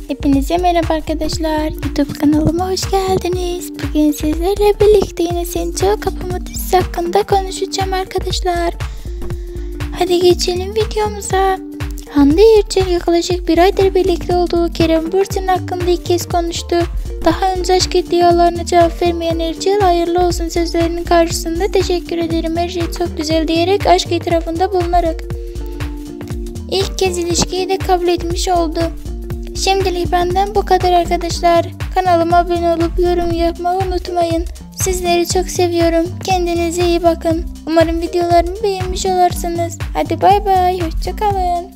Hepinize merhaba arkadaşlar. YouTube kanalıma hoş geldiniz. Bugün sizlerle birlikte yine Senço Kapama dizisi hakkında konuşacağım arkadaşlar. Hadi geçelim videomuza. Hande Erçel yaklaşık bir aydır birlikte olduğu Kerem Bürsin hakkında ilk kez konuştu. Daha önce aşk iddialarına cevap vermeyen Erçel hayırlı olsun sözlerinin karşısında teşekkür ederim, her şey çok güzel diyerek aşk itirafında bulunarak ilk kez ilişkiyi de kabul etmiş oldu. Şimdilik benden bu kadar arkadaşlar. Kanalıma abone olup yorum yapmayı unutmayın. Sizleri çok seviyorum. Kendinize iyi bakın. Umarım videolarımı beğenmiş olursunuz. Hadi bay bay. Hoşça kalın.